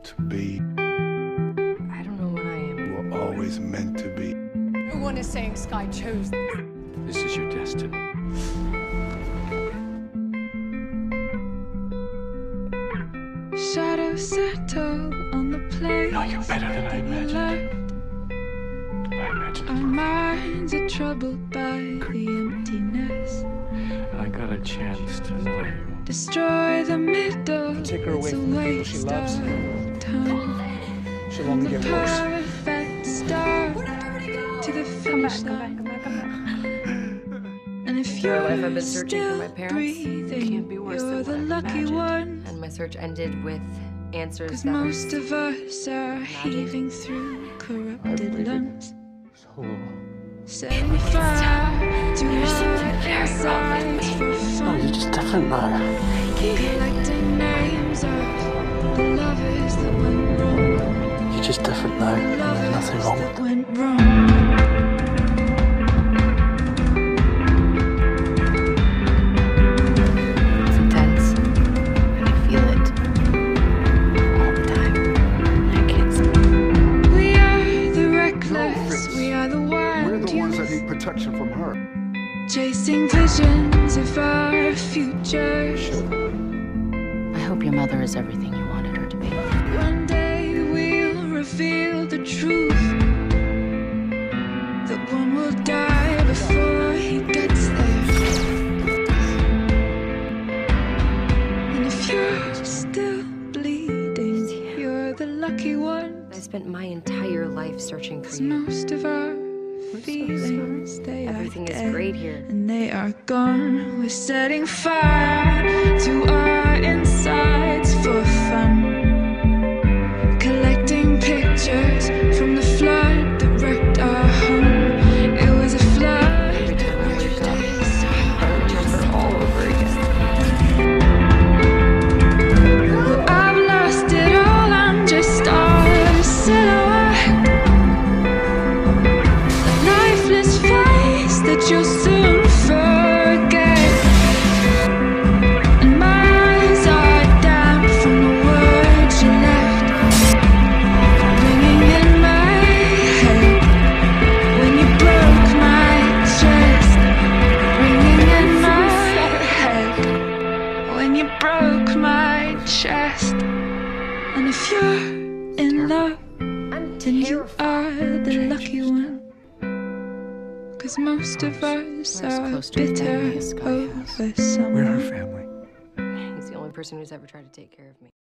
to be. I don't know what I am. You were always meant to be. No one is saying Sky chose this. This is your destiny. Shadows settle on the place. No, you're better than I imagined. I imagined Our it. minds are troubled by the emptiness. I got a chance to know you. Destroy the middle. Take her away It's a from the people waste she loves. of time. She'll only get worse. Perfect start to the finish line. And if Entire you're life I've been searching for my still parents. breathing, Can't be worse you're than the what I've lucky imagined. one. And my search ended with answers Cause that most of us are Imagined. heaving through corrupted waited lungs. So long. Setting fire to our insides for Oh, fun. you're just different now. Collecting names of the lovers that went wrong. You're just different now. There's nothing wrong with That it. went wrong. It's intense. And I feel it all the time. And I can't stop. We are the reckless, we are the We're wild the ones that youth, need protection from her. chasing visions of our future. I hope your mother is everything you wanted her to be. One day we'll reveal the truth. That one will die before he gets there. And if you're still bleeding, you're the lucky one. I spent my entire life searching for 'Cause you. most of our feelings, they Everything are is dead, great here. and they are gone. We're setting fire to our insides for fun. Collecting pictures from the flood that wrecked our home. It was a flood. Every time I wake up, I remember all over again. Well, I've lost it all. I'm just a silhouette, a lifeless face that you'll soon forget. And my eyes are damp from the words you left, ringing in my head when you broke my chest. Ringing in my head when you broke my chest. And if you're in love, I'm then you terrified. are the lucky one. 'Cause most of us We're as are close to a bitter family as Sky has. over We're her someone. family. He's the only person who's ever tried to take care of me.